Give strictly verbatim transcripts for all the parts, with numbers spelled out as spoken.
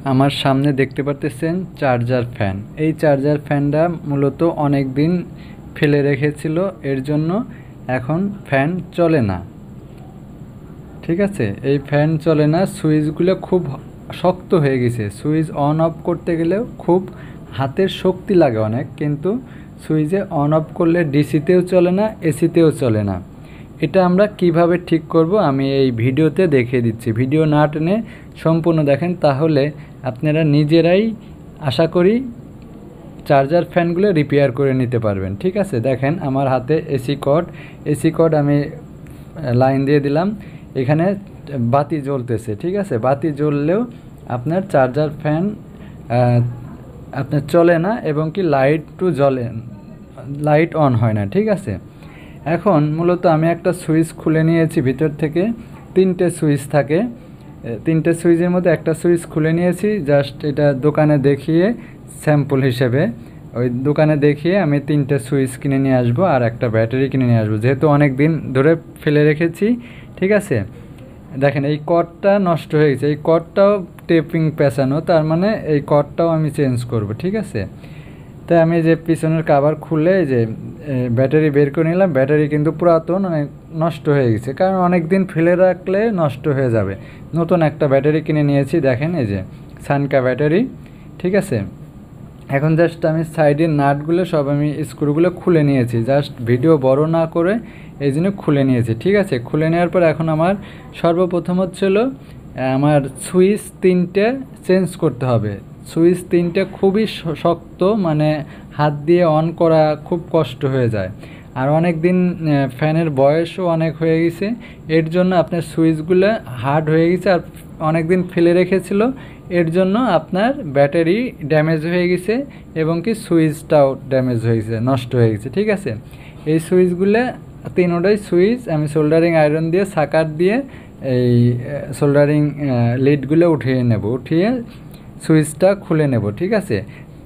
আমার সামনে দেখতে পারতেছেন চার্জার ফ্যান। এই চার্জার ফ্যানটা মূলত অনেক দিন ফেলে রেখেছিল, এর জন্য এখন ফ্যান চলে না। ঠিক আছে, এই ফ্যান চলে না, সুইচগুলো খুব শক্ত হয়ে গেছে। সুইচ অন অফ করতে গেলেও খুব হাতের শক্তি লাগে অনেক, কিন্তু সুইচে অন অফ করলে ডিসিতেও চলে না, এসিতেও চলে না। এটা আমরা কিভাবে ঠিক করব আমি এই ভিডিওতে দেখিয়ে দিচ্ছি। ভিডিও না টেনে সম্পূর্ণ দেখেন, তাহলে আপনারা নিজেরাই আশা করি চার্জার ফ্যানগুলো রিপেয়ার করে নিতে পারবেন। ঠিক আছে, দেখেন আমার হাতে এসি কর্ড, এসি কর্ড আমি লাইন দিয়ে দিলাম, এখানে বাতি জ্বলতেছে। ঠিক আছে, বাতি জ্বললেও আপনার চার্জার ফ্যান আপনার চলে না, এবং কি লাইটও জ্বলে, লাইট অন হয় না। ঠিক আছে, এখন মূলত আমি একটা সুইচ খুলে নিয়েছি, ভিতর থেকে তিনটে সুইচ থাকে, তিনটে সুইচের মধ্যে একটা সুইচ খুলে নিয়েছি। জাস্ট এটা দোকানে দেখিয়ে স্যাম্পল হিসেবে ওই দোকানে দেখিয়ে আমি তিনটে সুইচ কিনে নিয়ে আসবো আর একটা ব্যাটারি কিনে নিয়ে আসবো, যেহেতু অনেক দিন ধরে ফেলে রেখেছি। ঠিক আছে, দেখেন এই কর্ডটা নষ্ট হয়ে গেছে, এই কর্ডটাও টেপিং পেঁচানো, তার মানে এই কর্ডটাও আমি চেঞ্জ করব। ঠিক আছে, তাই আমি যে পিছনের কাভার খুলে যে ব্যাটারি বের করে নিলাম। ব্যাটারি কিন্তু পুরাতন, অনেক নষ্ট হয়ে গেছে, কারণ অনেক দিন ফেলে রাখলে নষ্ট হয়ে যাবে। নতুন একটা ব্যাটারি কিনে নিয়েছি, দেখেন এই যে সানকা ব্যাটারি। ঠিক আছে, এখন জাস্ট আমি সাইডের নাটগুলো সব আমি স্ক্রুগুলো খুলে নিয়েছি, জাস্ট ভিডিও বড় না করে এই জন্য খুলে নিয়েছি। ঠিক আছে, খুলে নেওয়ার পর এখন আমার সর্বপ্রথম হচ্ছিল আমার সুইচ তিনটে চেঞ্জ করতে হবে। সুইচ তিনটে খুবই শক্ত, মানে হাত দিয়ে অন করা খুব কষ্ট হয়ে যায়, আর অনেক দিন ফ্যানের বয়সও অনেক হয়ে গেছে, এর জন্য আপনার সুইচগুলো হার্ড হয়ে গেছে আর অনেক দিন ফেলে রেখেছিল, এর জন্য আপনার ব্যাটারি ড্যামেজ হয়ে গেছে এবং কি সুইচটাও ড্যামেজ হয়ে গেছে, নষ্ট হয়ে গেছে। ঠিক আছে, এই সুইচগুলো তিনোটাই সুইচ আমি সোল্ডারিং আয়রন দিয়ে সাকার দিয়ে এই সোল্ডারিং লিডগুলো উঠিয়ে নেব, উঠিয়ে সুইচটা খুলে নেব। ঠিক আছে,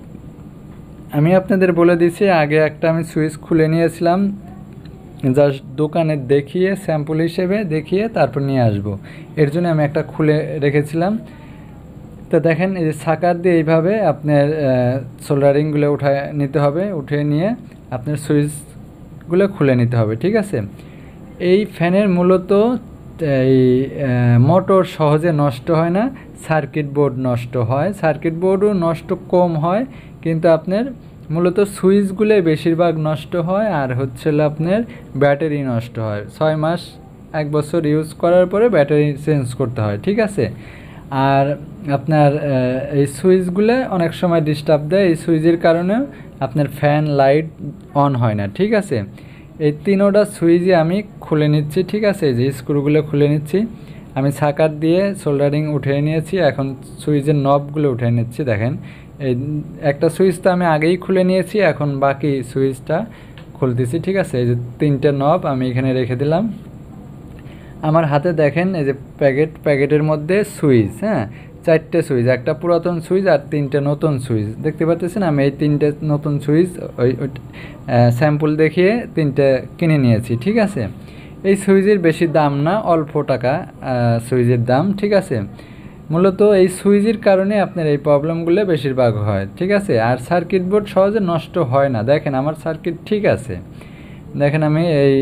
আমি আপনাদের বলে দিচ্ছি, আগে একটা আমি সুইচ খুলে নিয়েছিলাম, জাস্ট দোকানে দেখিয়ে স্যাম্পল হিসেবে দেখিয়ে তারপর নিয়ে আসব, এর জন্য আমি একটা খুলে রেখেছিলাম। তো দেখেন এই যে সাকার দিয়ে এইভাবে আপনার সোল্ডারিংগুলো উঠায় নিতে হবে, উঠিয়ে নিয়ে আপনার সুইচগুলো খুলে নিতে হবে। ঠিক আছে, এই ফ্যানের মূলত এই মোটর সহজে নষ্ট হয় না, সার্কিট বোর্ড নষ্ট হয়, সার্কিট বোর্ডও নষ্ট কম হয়, কিন্তু আপনার মূলত সুইচগুলো বেশিরভাগ নষ্ট হয়, আর হচ্ছিল আপনার ব্যাটারি নষ্ট হয়। ছয় মাস এক বছর ইউজ করার পরে ব্যাটারি চেঞ্জ করতে হয়। ঠিক আছে, আর আপনার এই সুইচগুলো অনেক সময় ডিস্টার্ব দেয়, এই সুইচের কারণে আপনার ফ্যান লাইট অন হয় না। ঠিক আছে, এই তিনোটা সুইচই আমি খুলে নিচ্ছি। ঠিক আছে, এই যে স্ক্রুগুলো খুলে নিচ্ছি, আমি সাকার দিয়ে সোল্ডারিং উঠিয়ে নিয়েছি, এখন সুইচের নবগুলো উঠিয়ে নিচ্ছি। দেখেন এই একটা সুইচ তো আমি আগেই খুলে নিয়েছি, এখন বাকি সুইচটা খুলতেছি। ঠিক আছে, এই যে তিনটে নব আমি এখানে রেখে দিলাম। আমার হাতে দেখেন এই যে প্যাকেট, প্যাকেটের মধ্যে সুইচ, হ্যাঁ চারটে সুইচ, একটা পুরাতন সুইচ আর তিনটে নতুন সুইচ দেখতে পাচ্ছেন। আমি এই তিনটে নতুন সুইচ ওই স্যাম্পল দেখিয়ে তিনটে কিনে নিয়েছি। ঠিক আছে, এই সুইচের বেশি দাম না, অল্প টাকা সুইচের দাম। ঠিক আছে, মূলত এই সুইচের কারণে আপনার এই প্রবলেমগুলো বেশিরভাগ হয়। ঠিক আছে, আর সার্কিট বোর্ড সহজে নষ্ট হয় না। দেখেন আমার সার্কিট ঠিক আছে, দেখেন আমি এই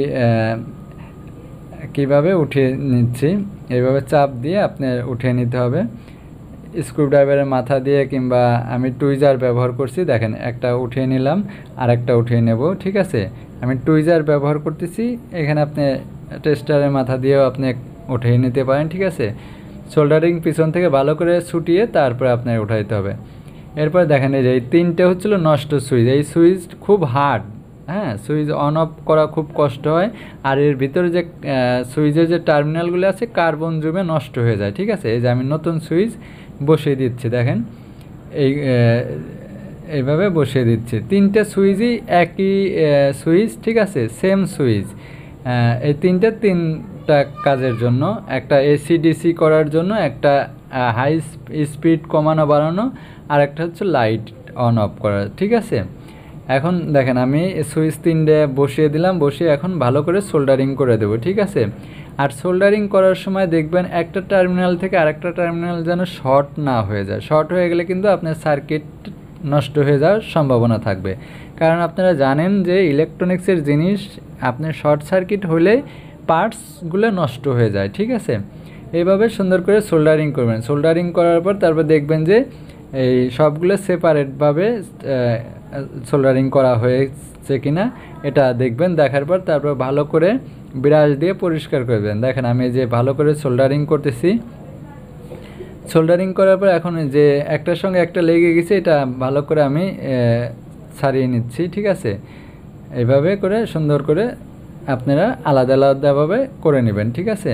কিভাবে উঠিয়ে নিচ্ছি, এইভাবে চাপ দিয়ে আপনার উঠিয়ে নিতে হবে স্ক্রুড্রাইভারের মাথা দিয়ে, কিংবা আমি টুইজার ব্যবহার করছি। দেখেন একটা উঠিয়ে নিলাম, আর একটা উঠিয়ে নেব। ঠিক আছে, আমি টুইজার ব্যবহার করতেছি, এখানে আপনি টেস্টারের মাথা দিয়েও আপনি উঠিয়ে নিতে পারেন। ঠিক আছে, সোল্ডারিং পিছন থেকে ভালো করে ছুটিয়ে তারপরে আপনার উঠাইতে হবে। এরপর দেখেন এই যে এই তিনটে হচ্ছিল নষ্ট সুইচ, এই সুইচ খুব হার্ড, হ্যাঁ সুইচ অন অফ করা খুব কষ্ট হয়, আর এর ভিতরে যে সুইচের যে টার্মিনালগুলো আছে কার্বন জমে নষ্ট হয়ে যায়। ঠিক আছে, এই যে আমি নতুন সুইচ বসিয়ে দিচ্ছি, দেখেন এই এইভাবে বসিয়ে দিচ্ছি। তিনটে সুইচই একই সুইচ, ঠিক আছে, সেম সুইচ। এই তিনটে তিনটা কাজের জন্য, একটা এসি ডিসি করার জন্য, একটা হাই স্পিড কমানো বাড়ানো, আর একটা হচ্ছে লাইট অন অফ করা। ঠিক আছে, এখন দেখেন আমি সুইচ তিনটে বসিয়ে দিলাম, বসিয়ে এখন ভালো করে সোল্ডারিং করে দেবো। ঠিক আছে, আর সোল্ডারিং করার সময় দেখবেন একটা টার্মিনাল থেকে আরেকটা টার্মিনাল যেন শর্ট না হয়ে যায়। শর্ট হয়ে গেলে কিন্তু আপনার সার্কিট নষ্ট হয়ে যাওয়ার সম্ভাবনা থাকবে। কারণ আপনারা জানেন যে ইলেকট্রনিক্সের জিনিস আপনার শর্ট সার্কিট হলে পার্টসগুলো নষ্ট হয়ে যায়, ঠিক আছে। এইভাবে সুন্দর করে সোল্ডারিং করবেন। সোল্ডারিং করার পর তারপর দেখবেন যে এই সবগুলো সেপারেটভাবে সোল্ডারিং করা হয়েছে কিনা এটা দেখবেন। দেখার পর তারপর ভালো করে ব্রাশ দিয়ে পরিষ্কার করবেন। দেখেন আমি যে ভালো করে সোল্ডারিং করতেছি। সোল্ডারিং করার পর এখন যে একটার সঙ্গে একটা লেগে গেছে এটা ভালো করে আমি ছাড়িয়ে নিচ্ছি, ঠিক আছে। এইভাবে করে সুন্দর করে আপনারা আলাদা আলাদাভাবে করে নেবেন, ঠিক আছে।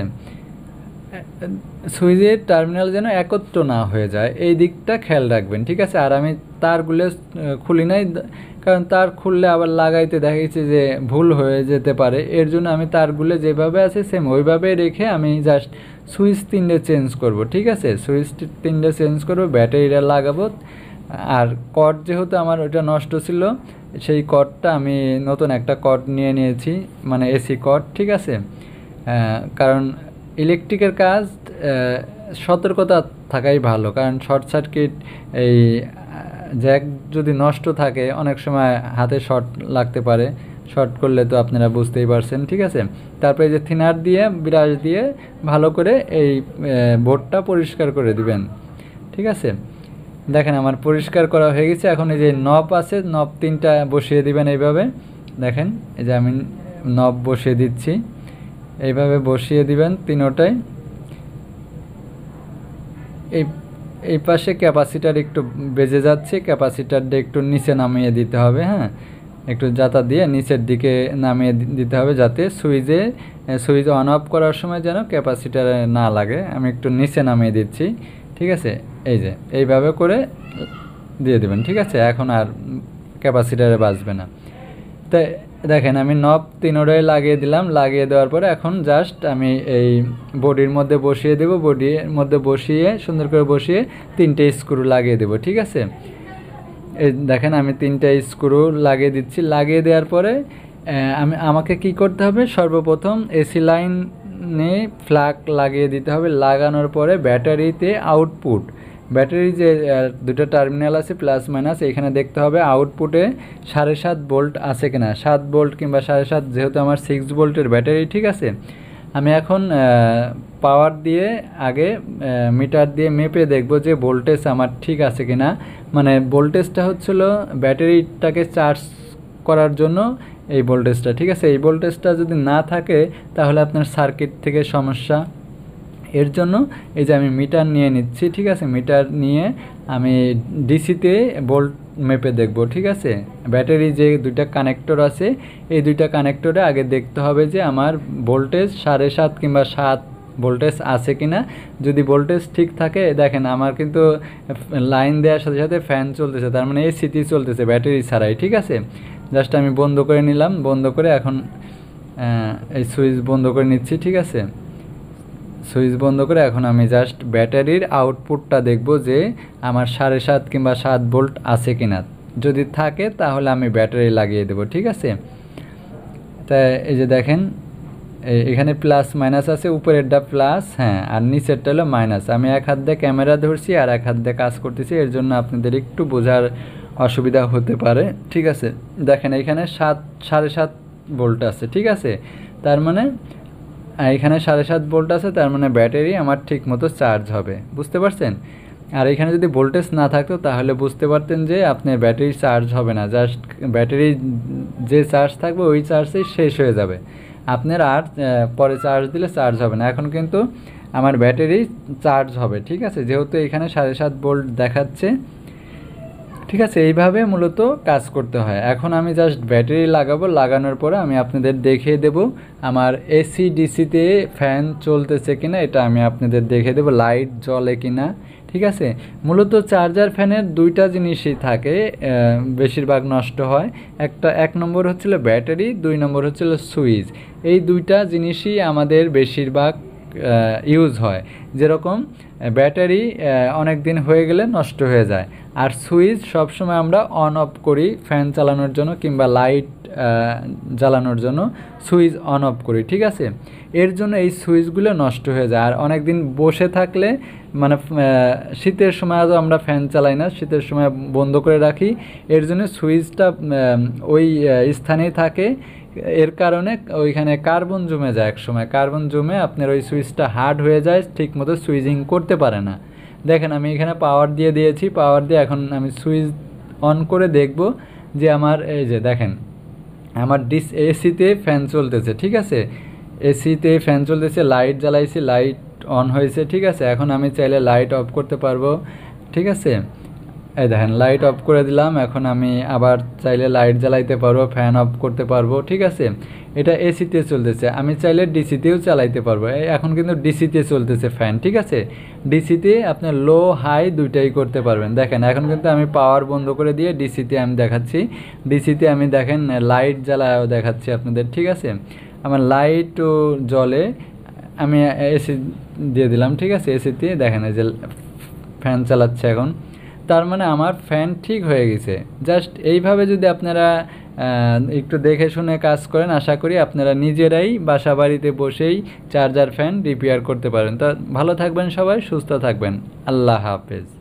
সুইচের টার্মিনাল যেন একত্র না হয়ে যায় এই দিকটা খেয়াল রাখবেন, ঠিক আছে। আর আমি তারগুলো খুলি নাই, কারণ তার খুললে আবার লাগাইতে দেখা গেছে যে ভুল হয়ে যেতে পারে। এর জন্য আমি তারগুলো যেভাবে আছে সেম ওইভাবে রেখে আমি জাস্ট সুইচ তিনটে চেঞ্জ করব, ঠিক আছে। সুইচ তিনটে চেঞ্জ করব, ব্যাটারিটা লাগাবো। আর কর্ড যেহেতু আমার ওইটা নষ্ট ছিল সেই কর্ডটা আমি নতুন একটা কর্ড নিয়ে নিয়েছি, মানে এসি কর্ড, ঠিক আছে। কারণ ইলেকট্রিকের কাজ সতর্কতা থাকাই ভালো, কারণ শর্ট সার্কিট এই জ্যাক যদি নষ্ট থাকে অনেক সময় হাতে শর্ট লাগতে পারে। শর্ট করলে তো আপনারা বুঝতেই পারছেন, ঠিক আছে। তারপরে যে থিনার দিয়ে ব্রাশ দিয়ে ভালো করে এই বোর্ডটা পরিষ্কার করে দিবেন, ঠিক আছে। দেখেন আমার পরিষ্কার করা হয়ে গেছে। এখন এই যে নব আছে, নব তিনটা বসিয়ে দিবেন এইভাবে। দেখেন এই যে আমি নব বসিয়ে দিচ্ছি, এইভাবে বসিয়ে দিবেন তিনোটাই। এই এই পাশে ক্যাপাসিটার একটু বেজে যাচ্ছে, ক্যাপাসিটারটা একটু নিচে নামিয়ে দিতে হবে, হ্যাঁ, একটু জাতা দিয়ে নিচের দিকে নামিয়ে দিতে হবে যাতে সুইচে সুইচ অন অফ করার সময় যেন ক্যাপাসিটারে না লাগে। আমি একটু নিচে নামিয়ে দিচ্ছি, ঠিক আছে। এই যে এইভাবে করে দিয়ে দেবেন, ঠিক আছে। এখন আর ক্যাপাসিটারে বাজবে না। তাই দেখেন আমি নব তিনোটাই লাগিয়ে দিলাম। লাগিয়ে দেওয়ার পরে এখন জাস্ট আমি এই বডির মধ্যে বসিয়ে দেব। বডির মধ্যে বসিয়ে সুন্দর করে বসিয়ে তিনটে স্ক্রু লাগিয়ে দেব, ঠিক আছে। এই দেখেন আমি তিনটে স্ক্রু লাগিয়ে দিচ্ছি। লাগিয়ে দেওয়ার পরে আমি আমাকে কি করতে হবে, সর্বপ্রথম এসি লাইনে প্লাগ লাগিয়ে দিতে হবে। লাগানোর পরে ব্যাটারিতে আউটপুট, ব্যাটারি যে দুটো টার্মিনাল আছে প্লাস মাইনাস, এখানে দেখতে হবে আউটপুটে সাড়ে সাত ভোল্ট আছে কিনা। সাত ভোল্ট কিংবা সাড়ে সাত, যেহেতু আমার সিক্স ভোল্টের ব্যাটারি, ঠিক আছে। আমি এখন পাওয়ার দিয়ে আগে মিটার দিয়ে মেপে দেখব যে ভোল্টেজ আমার ঠিক আছে কিনা। মানে ভোল্টেজটা হচ্ছিল ব্যাটারিটাকে চার্জ করার জন্য এই ভোল্টেজটা, ঠিক আছে। এই ভোল্টেজটা যদি না থাকে তাহলে আপনার সার্কিট থেকে সমস্যা। এর জন্য এই যে আমি মিটার নিয়ে নিচ্ছি, ঠিক আছে। মিটার নিয়ে আমি ডিসিতে ভোল্ট মেপে দেখব, ঠিক আছে। ব্যাটারি যে দুইটা কানেক্টর আছে এই দুইটা কানেক্টরে আগে দেখতে হবে যে আমার ভোল্টেজ সাড়ে সাত কিংবা সাত ভোল্টেজ আছে কিনা। যদি ভোল্টেজ ঠিক থাকে, দেখেন আমার কিন্তু লাইন দেওয়ার সাথে সাথে ফ্যান চলতেছে, তার মানে এসিটি চলতেছে ব্যাটারি ছাড়াই, ঠিক আছে। জাস্ট আমি বন্ধ করে নিলাম। বন্ধ করে এখন এই সুইচ বন্ধ করে নিচ্ছি, ঠিক আছে। সুইচ বন্ধ করে এখন আমি জাস্ট ব্যাটারির আউটপুটটা দেখব যে আমার সাড়ে সাত কিংবা সাত ভোল্ট আছে কিনা। যদি থাকে তাহলে আমি ব্যাটারি লাগিয়ে দেব, ঠিক আছে। তাই এই যে দেখেন এখানে প্লাস মাইনাস আছে, উপরেরটা প্লাস, হ্যাঁ, আর নিচেরটা হলো মাইনাস। আমি এক হাত দিয়ে ক্যামেরা ধরছি আর এক হাত দিয়ে কাজ করতেছি, এর জন্য আপনাদের একটু বোঝার অসুবিধা হতে পারে, ঠিক আছে। দেখেন এখানে সাত সাড়ে সাত ভোল্ট আছে, ঠিক আছে। তার মানে এখানে সাড়ে সাত ভোল্ট আছে, তার মানে ব্যাটারি আমার ঠিক মতো চার্জ হবে, বুঝতে পারছেন। আর এখানে যদি ভোল্টেজ না থাকতো তাহলে বুঝতে পারতেন যে আপনার ব্যাটারি চার্জ হবে না, জাস্ট ব্যাটারি যে চার্জ থাকবে ওই চার্জেই শেষ হয়ে যাবে, আপনার আর পরে চার্জ দিলে চার্জ হবে না। এখন কিন্তু আমার ব্যাটারি চার্জ হবে, ঠিক আছে, যেহেতু এখানে সাড়ে সাত ভোল্ট দেখাচ্ছে, ঠিক আছে। এইভাবে মূলত কাজ করতে হয়। এখন আমি জাস্ট ব্যাটারি লাগাবো, লাগানোর পরে আমি আপনাদের দেখিয়ে দেব আমার এসি ডিসিতে ফ্যান চলতেছে কিনা, এটা আমি আপনাদের দেখিয়ে দেব, লাইট জ্বলে কিনা, ঠিক আছে। মূলত চার্জার ফ্যানের দুইটা জিনিসই থাকে, বেশিরভাগ নষ্ট হয়। একটা এক নম্বর হচ্ছিল ব্যাটারি, দুই নম্বর হচ্ছিল সুইচ। এই দুইটা জিনিসই আমাদের বেশিরভাগ ইউজ হয়, যেরকম ব্যাটারি অনেক দিন হয়ে গেলে নষ্ট হয়ে যায়। আর সুইচ সবসময় আমরা অন অফ করি ফ্যান চালানোর জন্য কিংবা লাইট জ্বালানোর জন্য সুইচ অন অফ করি, ঠিক আছে। এর জন্য এই সুইচগুলো নষ্ট হয়ে যায়। আর অনেক দিন বসে থাকলে মানে শীতের সময় আজও আমরা ফ্যান চালাই না, শীতের সময় বন্ধ করে রাখি, এর জন্য সুইচটা ওই স্থানেই থাকে। এর কারণে ওইখানে কার্বন জমে যায়, এক সময় কার্বন জমে আপনার ওই সুইচটা হার্ড হয়ে যায়, ঠিকমতো সুইচিং করতে পারে না। দেখেন আমি এখানে পাওয়ার দিয়ে দিয়েছি, পাওয়ার দিয়ে এখন আমি সুইচ অন করে দেখব যে আমার এই যে দেখেন আমার ডিস এসিতে ফ্যান চলতেছে, ঠিক আছে, এসিতে ফ্যান চলতেছে, লাইট জ্বালাইছি, লাইট অন হয়েছে, ঠিক আছে। এখন আমি চাইলে লাইট অফ করতে পারবো, ঠিক আছে। এই দেখেন লাইট অফ করে দিলাম, এখন আমি আবার চাইলে লাইট জ্বালাইতে পারবো, ফ্যান অফ করতে পারবো, ঠিক আছে। এটা এসিতে চলতেছে, আমি চাইলে ডিসিতেও চালাইতে পারবো। এখন কিন্তু ডিসিতে চলতেছে ফ্যান, ঠিক আছে। ডিসিতে আপনার লো হাই দুইটাই করতে পারবেন। দেখেন এখন কিন্তু আমি পাওয়ার বন্ধ করে দিয়ে ডিসিতে আমি দেখাচ্ছি, ডিসিতে আমি দেখেন লাইট জ্বালাও দেখাচ্ছি আপনাদের, ঠিক আছে। আমার লাইটও জ্বলে, আমি এসি দিয়ে দিলাম, ঠিক আছে। এসিতে দেখেন এই যে ফ্যান চালাচ্ছে এখন, তার মানে আমার ফ্যান ঠিক হয়ে গেছে। জাস্ট এইভাবে যদি আপনারা একটু দেখে শুনে কাজ করেন, আশা করি আপনারা নিজেরাই বাসা বাড়িতে বসেই চার্জার ফ্যান রিপেয়ার করতে পারেন। তো ভালো থাকবেন সবাই, সুস্থ থাকবেন, আল্লাহ হাফেজ।